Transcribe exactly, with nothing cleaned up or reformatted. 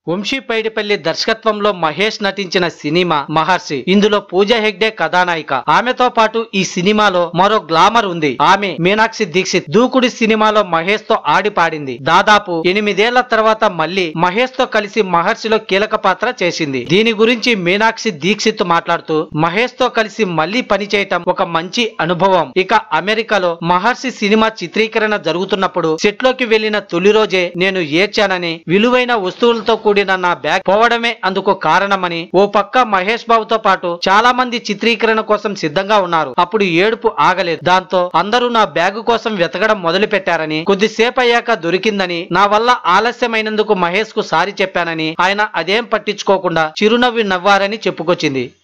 వంశీ పైడిపల్లి దర్శకత్వంలో మహేష్ నటించిన సినిమా మహర్షి. ఇందులో పూజ హెగ్డే కథానాయిక. ఆమెతో పాటు ఈ సినిమాలో మరో గ్లామర్ ఉంది. ఆమె మీనాక్షి దీక్షిత్. దూకుడి సినిమాలో మహేష్ తో ఆడి పాడింది. దాదాపు ఎనిమిదేళ్ల తర్వాత మళ్లీ మహేష్ తో కలిసి మహర్షిలో కీలక పాత్ర చేసింది. దీని గురించి మీనాక్షి దీక్షిత్ మాట్లాడుతూ, మహేష్ తో కలిసి మళ్లీ పనిచేయటం ఒక మంచి అనుభవం. ఇక అమెరికాలో మహర్షి సినిమా చిత్రీకరణ జరుగుతున్నప్పుడు సెట్ లోకి వెళ్లిన తొలి రోజే నేను ఏడ్చానని, విలువైన వస్తువులతో కూడిన నా బ్యాగ్ పోవడమే అందుకు కారణమని, ఓ పక్క మహేష్ బాబుతో పాటు చాలా మంది చిత్రీకరణ కోసం సిద్ధంగా ఉన్నారు. అప్పుడు ఏడుపు ఆగలేదు. దాంతో అందరూ నా బ్యాగ్ కోసం వెతకడం మొదలు పెట్టారని, కొద్దిసేపు అయ్యాక దొరికిందని, నా వల్ల ఆలస్యమైనందుకు మహేష్ కు సారీ చెప్పానని, ఆయన అదేం పట్టించుకోకుండా చిరునవ్వి నవ్వారని చెప్పుకొచ్చింది.